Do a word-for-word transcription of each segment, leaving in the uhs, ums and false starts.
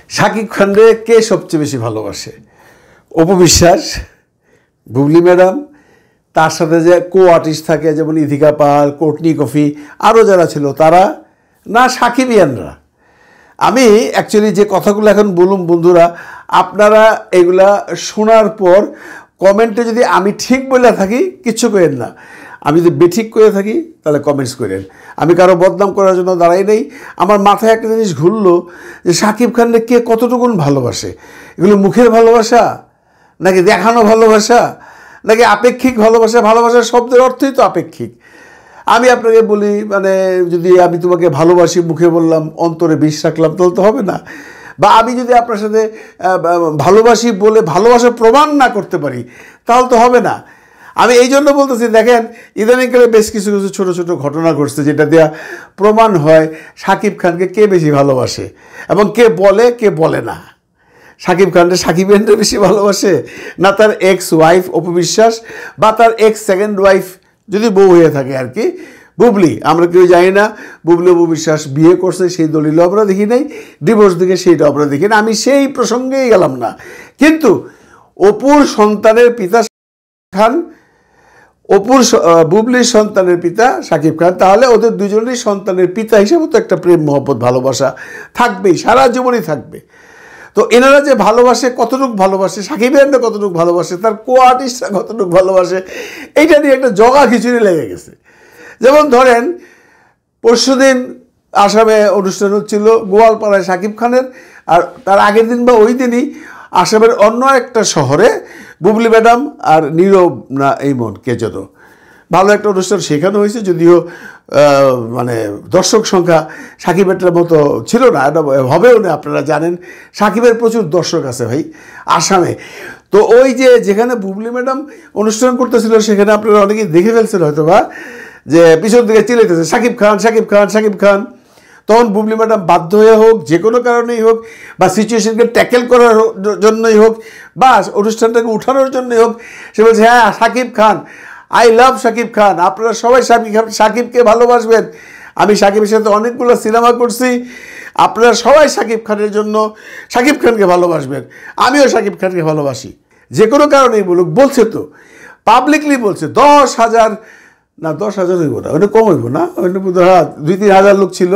শাকিব খানরে কে সবচেয়ে বেশি ভালোবাসে? অপু বিশ্বাস, বুবলি ম্যাডাম, তার সাথে যে কো আর্টিস্ট থাকে যেমন ইধিকা পাল, কোর্টনি কফি, আরও যারা ছিল তারা, না সাকিবিয়ানরা? আমি অ্যাকচুয়ালি যে কথাগুলো এখন বলুন বন্ধুরা, আপনারা এগুলা শোনার পর কমেন্টে যদি আমি ঠিক বলে থাকি কিচ্ছু করেন না, আমি যদি বেঠিক করে থাকি তাহলে কমেন্টস করেন। আমি কারো বদনাম করার জন্য দাঁড়াই নেই। আমার মাথায় একটা জিনিস ঘুরলো যে শাকিব খানকে কে কতটুকুন ভালোবাসে। এগুলো মুখের ভালোবাসা নাকি দেখানো ভালোবাসা নাকি আপেক্ষিক ভালোবাসা? ভালোবাসার শব্দের অর্থই তো আপেক্ষিক। আমি আপনাকে বলি, মানে যদি আমি তোমাকে ভালোবাসি মুখে বললাম, অন্তরে বিষ রাখলাম, তাহলে তো হবে না। বা আমি যদি আপনার সাথে ভালোবাসি বলে ভালোবাসা প্রমাণ না করতে পারি তাহলে তো হবে না। আমি এই জন্য বলতেছি, দেখেন ইদানিংকালে বেশ কিছু কিছু ছোটো ছোটো ঘটনা ঘটছে যেটা দেওয়া প্রমাণ হয় শাকিব খানকে কে বেশি ভালোবাসে এবং কে বলে কে বলে না। শাকিব খানকে সাকিবেনরে বেশি ভালোবাসে না তার এক্স ওয়াইফ অপু বিশ্বাস বা তার এক্স সেকেন্ড ওয়াইফ যদি বউ হয়ে থাকে আর কি বুবলি? আমরা কেউ জানি না বুবলি অপু বিশ্বাস বিয়ে করছে সেই দলিলও আমরা দেখি নাই, ডিভোর্স দিকে সেইটাও আমরা দেখি না, আমি সেই প্রসঙ্গেই গেলাম না। কিন্তু অপুর সন্তানের পিতা খান, অপুর বুবলির সন্তানের পিতা শাকিব খান, তাহলে ওদের দুজনেরই সন্তানের পিতা হিসেবে তো একটা প্রেম মহব্বত ভালোবাসা থাকবেই, সারা জীবনই থাকবে। তো এনারা যে ভালোবাসে, কতটুকু ভালোবাসে, সাকিবেনরা কতটুকু ভালোবাসে, তার কো আর্টিস্টরা কতটুকু ভালোবাসে, এইটা নিয়ে একটা জগা খিচুড়ি লেগে গেছে। যেমন ধরেন পরশুদিন আসামে অনুষ্ঠান হচ্ছিল গোয়ালপাড়ায় শাকিব খানের, আর তার আগের দিন বা ওই দিনই আসামের অন্য একটা শহরে বুবলি ম্যাডাম আর নীরব না এইমন কে যেন ভালো একটা অনুষ্ঠান সেখানে হয়েছে, যদিও মানে দর্শক সংখ্যা সাকিবের মতো ছিল না, এটা হবেও না। আপনারা জানেন সাকিবের প্রচুর দর্শক আছে ভাই আসামে। তো ওই যে যেখানে বুবলি ম্যাডাম অনুষ্ঠান করতেছিল সেখানে আপনারা অনেকেই দেখে ফেলছেন হয়তো বা, যে পিছন দিকে চিলাইতেছে শাকিব খান শাকিব খান শাকিব খান। তখন বুবলি ম্যাডাম বাধ্য হয়ে হোক, যে কোনো কারণেই হোক, বা সিচুয়েশনকে ট্যাকেল করার জন্যই হোক, বা অনুষ্ঠানটাকে উঠানোর জন্যই হোক, সে বলছে হ্যাঁ শাকিব খান, আই লাভ শাকিব খান, আপনারা সবাই শাকিব শাকিবকে ভালোবাসবেন। আমি শাকিবের সাথে অনেকগুলো সিনেমা করছি, আপনারা সবাই শাকিব খানের জন্য শাকিব খানকে ভালোবাসবেন, আমিও শাকিব খানকে ভালোবাসি। যে কোনো কারণেই বলুক, বলছে তো পাবলিকলি বলছে। দশ হাজার না দশ হাজার হইব না, ওইটা কম হইব না, ওইটা হ্যাঁ দুই তিন হাজার লোক ছিল।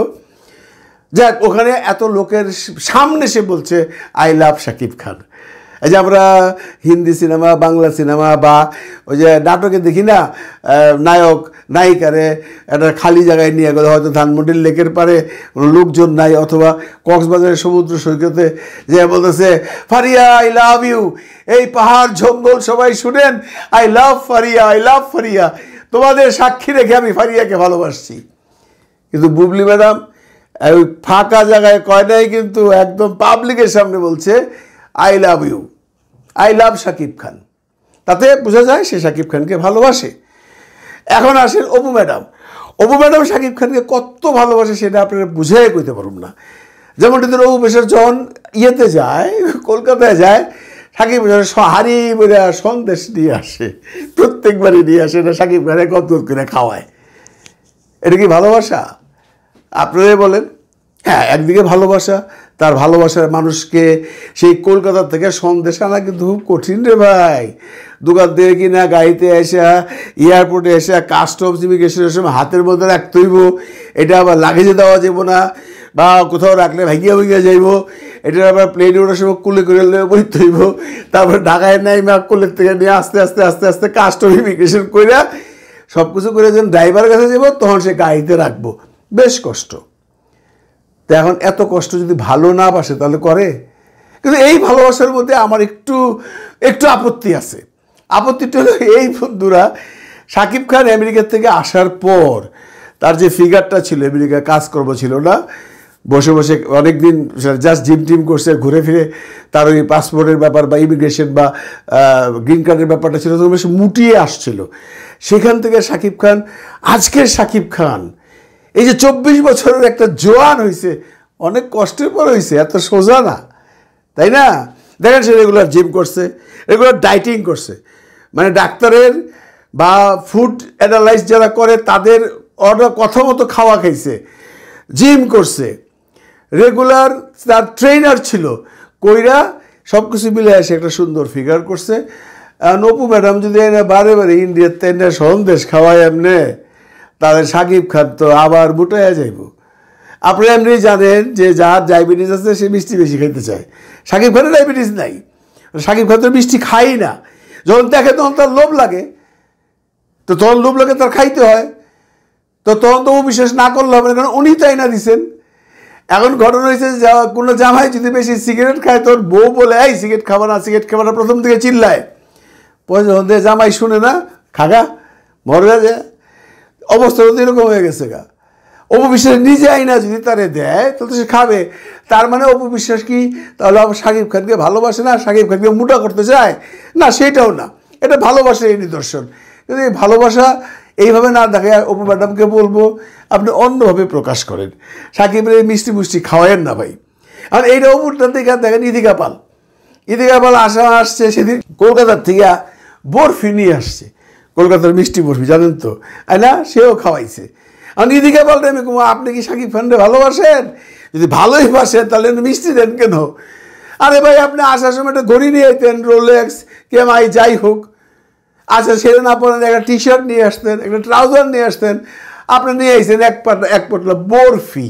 যাক, ওখানে এত লোকের সামনে সে বলছে আই লাভ শাকিব খান। এই যে আমরা হিন্দি সিনেমা, বাংলা সিনেমা বা ওই যে নাটকে দেখি না, নায়ক নায়িকারে একটা খালি জায়গায় নিয়ে গেলে, হয়তো ধানমন্ডির লেকের পারে কোনো লোকজন নাই, অথবা কক্সবাজারের সমুদ্র সৈকতে যে বলতেছে ফারিয়া আই লাভ ইউ, এই পাহাড় জঙ্গল সবাই শুনেন, I love Faria I love Faria, তোমাদের সাক্ষী রেখে আমি ফারিয়াকে ভালোবাসছি। কিন্তু বুবলি ম্যাডাম ওই ফাঁকা জায়গায় কয় নাই, কিন্তু একদম পাবলিকের সামনে বলছে I love you, I love Shakib Khan. তাতে বোঝা যায় সে শাকিব খানকে ভালোবাসে। এখন আসেন অপু ম্যাডাম। অপু ম্যাডাম শাকিব খানকে কত ভালোবাসে সেটা আপনারা বুঝাই কইতে পারুন না। যেমন অপু বিশ্বাস যখন ইয়েতে যায়, কলকাতায় যায়, শাকিব হারি বেড়ে সন্দেশ নিয়ে আসে, প্রত্যেকবারই নিয়ে আসে, এটা শাকিব খানে কত করে খাওয়ায়। এটা কি ভালোবাসা? আপনারাই বলেন। হ্যাঁ, একদিকে ভালোবাসা, তার ভালোবাসার মানুষকে সেই কলকাতা থেকে সন্দেশ আনা কিন্তু খুব কঠিন রে ভাই। দোকান থেকে কিনা, গাড়িতে এসে, এয়ারপোর্টে এসে, কাস্টমস ইমিগ্রেশনের সময় হাতের মধ্যে রাখতে হইব, এটা আবার লাগেজে দেওয়া যাব না, বা কোথাও রাখলে ভাগিয়া ভাগিয়া যাইব, এটা আবার প্লেনে ওঠার সময় কুলে করে বইতে হইব, তারপরে ঢাকায় নাই মা কুলের থেকে নিয়ে আস্তে আস্তে আস্তে আস্তে কাস্টম ইমিগ্রেশন করে সব কিছু করে যখন ড্রাইভারের কাছে যাব তখন সে গাড়িতে রাখবো, বেশ কষ্ট। তো এখন এত কষ্ট যদি ভালো না বাসে তাহলে করে? কিন্তু এই ভালোবাসার মধ্যে আমার একটু একটু আপত্তি আছে। আপত্তিটা হলো এই বন্ধুরা, শাকিব খান আমেরিকা থেকে আসার পর তার যে ফিগারটা ছিল, আমেরিকায় কাজকর্ম ছিল না, বসে বসে অনেক দিন জাস্ট জিম টিম করছে, ঘুরে ফিরে তার ওই পাসপোর্টের ব্যাপার বা ইমিগ্রেশন বা গ্রিন কার্ডের ব্যাপারটা ছিল, তো বেশ মুটিয়ে আসছিল। সেখান থেকে শাকিব খান, আজকের শাকিব খান এই যে চব্বিশ বছরের একটা জোয়ান হয়েছে, অনেক কষ্টের পর হয়েছে, এত সোজা না, তাই না? দেখেন সে রেগুলার জিম করছে, রেগুলার ডাইটিং করছে, মানে ডাক্তারের বা ফুড অ্যানালাইজ যারা করে তাদের অর্ডার কথা মতো খাওয়া খাইছে, জিম করছে, রেগুলার তার ট্রেনার ছিল, কইরা সব কিছু মিলে এসে একটা সুন্দর ফিগার করছে। অপু ম্যাডাম যদি এনে বারে বারে ইন্ডিয়ার তেনে সন্দেশ খাওয়ায় এমনি, তাহলে শাকিব খান তো আবার মোটাইয়া যাইব। আপনি এমনি জানেন যে যার ডায়াবেটিস আছে সে মিষ্টি বেশি খেতে চায়, শাকিব খানের ডায়াবেটিস নাই, শাকিব খান তো মিষ্টি খাই না, যখন দেখে তখন তার লোভ লাগে, তো তখন লোভ লাগে তার খাইতে হয়, তো তখন তো ও বিশ্বাস না করলে হবে না, কারণ উনি তাই না দিছেন। এখন ঘটনা হয়েছে কোনো জামাই যদি বেশি সিগারেট খায়, তোর বউ বলে এই সিগারেট খাবা না, সিগারেট খাবা না, প্রথম থেকে চিল্লায়, পরে যখন জামাই শুনে না, খাগা মরে যায়। অবস্থাটা তো এরকম হয়ে গেছে গা। অপু বিশ্বাস নিজে আইনা যদি তারে দেয় তাহলে সে খাবে, তার মানে অপু বিশ্বাস কি তাহলে শাকিব খানকে ভালোবাসে না, শাকিব খানকে মোটা করতে চায় না? সেটাও না, এটা ভালোবাসার এই নিদর্শন। কিন্তু এই ভালোবাসা এইভাবে না দেখে অপু ম্যাডামকে বলবো আপনি অন্যভাবে প্রকাশ করেন, শাকিবের এই মিষ্টি মুষ্টি খাওয়ায়েন না ভাই। আর এইটা অপুরটা দেখে দেখেন ইদিকা পাল, ইদিকা পাল আসা আসছে সেদিন কলকাতার থেকে বরফি নিয়ে আসছে, কলকাতার মিষ্টি বরফি জানেন তো, আর না সেও খাওয়াইছে। আর ইদিকা পাল আমি কম আপনি কি শাকিব খানকে ভালোবাসেন? যদি ভালোই বাসেন তাহলে মিষ্টি দেন কেন? আরে ভাই আপনি আসার সময় একটা ঘড়ি নিয়ে যেতেন, রোলেক্স কেমআই যাই হোক, আচ্ছা সেটা না পড়েন একটা টি শার্ট নিয়ে আসতেন, একটা ট্রাউজার নিয়ে আসতেন, আপনি নিয়ে আসছেন এক পাটলা এক পটলা বরফি।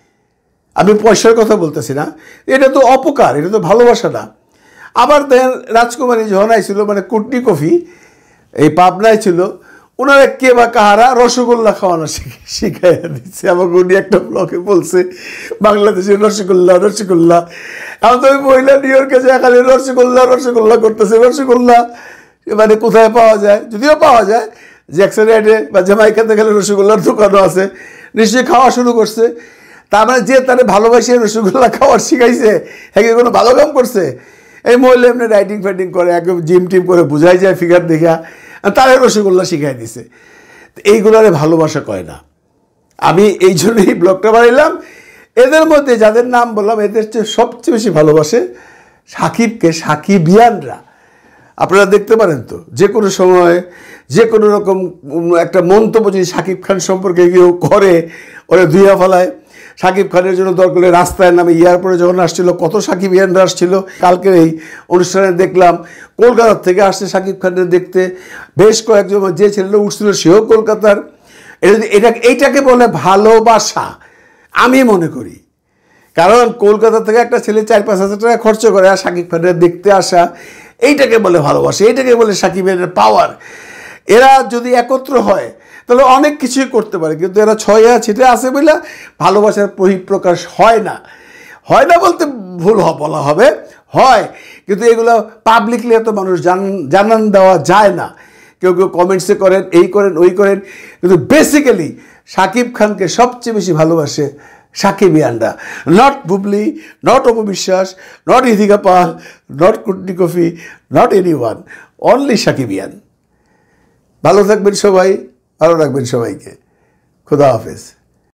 আমি পয়সার কথা বলতেছি না, এটা তো অপকার, এটা তো ভালোবাসা না। আবার দেখেন রাজকুমারী যখন আইছিল, মানে কোর্টনি কফি এই পাবনায় ছিল, ওনারা কে বা কাহারা রসগোল্লা খাওয়ানো শিখাইয়া দিচ্ছে। আমাকে উনি একটা ব্লগে বলছে বাংলাদেশের রসগোল্লা রসগোল্লা, এখন তো ওই মহিলা নিউ ইয়র্কে যায় খালি রসগোল্লা রসগোল্লা করতেছে। রসগোল্লা মানে কোথায় পাওয়া যায়? যদিও পাওয়া যায়, জ্যাকসন রাইডে বা জামাইকাতে গেলে রসগোল্লার দোকানও আছে, নিশ্চয়ই খাওয়া শুরু করছে। তার মানে যে তারা ভালোবাসে রসগোল্লা খাওয়ার শিখাইছে, হ্যাঁ কোনো ভালো কাম করছে। এই মহিলা এমনি রাইটিং ফাইটিং করে, একদম জিম টিম করে বোঝাই যায় ফিগার দেখা, তারা রসগোল্লা শিখাই দিছে। এইগুলারে ভালোবাসা কয় না। আমি এই জন্যই ব্লগটা বানাইলাম। এদের মধ্যে যাদের নাম বললাম, এদের চেয়ে সবচেয়ে বেশি ভালোবাসে শাকিবকে সাকিবিয়ানরা। আপনারা দেখতে পারেন তো যে কোনো সময় যে কোনো রকম একটা মন্তব্য যদি শাকিব খান সম্পর্কে কেউ করে, ওরা ধুইয়া ফেলায়। শাকিব খানের জন্য দরকার রাস্তায় নামে এয়ারপোর্টে যখন আসছিল কত সাকিবিয়ানরা আসছিল। কালকের এই অনুষ্ঠানে দেখলাম কলকাতার থেকে আসছে শাকিব খানের দেখতে বেশ কয়েকজন, যে ছেলেটা উঠছিল সেও কলকাতার। এটা এটা এইটাকে বলে ভালোবাসা আমি মনে করি, কারণ কলকাতা থেকে একটা ছেলে চার পাঁচ হাজার টাকা খরচ করে আর শাকিব খানের দেখতে আসা, এইটাকে বলে ভালোবাসা, এইটাকে বলে সাকিবের পাওয়ার। এরা যদি একত্র হয় তাহলে অনেক কিছুই করতে পারে, কিন্তু এরা ছয় ছিটে আসে বলে ভালোবাসার বহিঃপ্রকাশ হয় না। হয় না বলতে ভুল বলা হবে, হয়, কিন্তু এগুলো পাবলিকলি এত মানুষ জানান দেওয়া যায় না। কেউ কেউ কমেন্টসে করেন, এই করেন ওই করেন, কিন্তু বেসিক্যালি শাকিব খানকে সবচেয়ে বেশি ভালোবাসে সাকিবিয়ানরা। Not Bubly, not Apu Biswas, not Idhika Paul, not Courtney Coffee, not anyone, only Shakibian. ভালো থাকবেন সবাই, ভালো রাখবেন সবাইকে। খুদা হাফেজ।